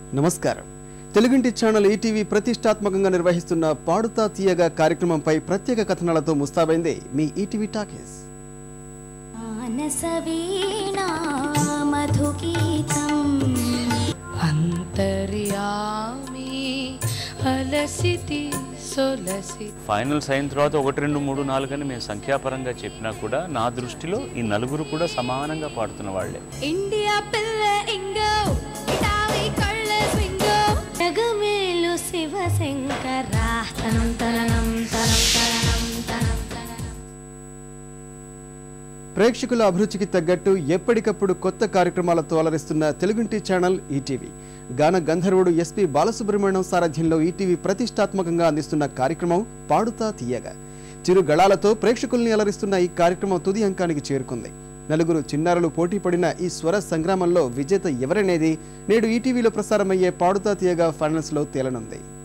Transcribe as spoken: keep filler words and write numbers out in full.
నమస్కారం. తెలుగింటి channel ETV ప్రతిష్టాత్మకంగా నిర్వహిస్తున్న పాడుతా తీయగా కార్యక్రమంపై ప్రత్యేక కథనాలతో ముస్తాబైంది మీ ఈటీవీ టాకీస్. ఫైనల్స్ అయిన తర్వాత ఒకటి రెండు మూడు నాలుగు అని మేము సంఖ్యాపరంగా చెప్పినా కూడా నా దృష్టిలో ఈ నలుగురు కూడా సమానంగా పాడుతున్న వాళ్ళే. ఇండియా పిల్ల ఇంగో ఇటాలి కళ్ళ స్వింగో జగమేలు శివశంకర తనం తనం తనం తనం తనం. ప్రేక్షకుల అభిరుచికి తగ్గట్టు ఎప్పటికప్పుడు కొత్త కార్యక్రమాలతో అలరిస్తున్న తెలుగింటి ఛానల్ ఈటీవీ. గాన గంధర్వుడు ఎస్పీ బాలసుబ్రహ్మణ్యం సారథ్యంలో ఈటీవీ ప్రతిష్టాత్మకంగా అందిస్తున్న కార్యక్రమం పాడుతా తీయగా. చిరు గళాలతో ప్రేక్షకుల్ని అలరిస్తున్న ఈ కార్యక్రమం తుది అంకానికి చేరుకుంది. నలుగురు చిన్నారులు పోటీ పడిన ఈ స్వర సంగ్రామంలో విజేత ఎవరనేది నేడు ఈటీవీలో ప్రసారమయ్యే పాడుతా తీయగా ఫైనల్స్ లో తేలనుంది.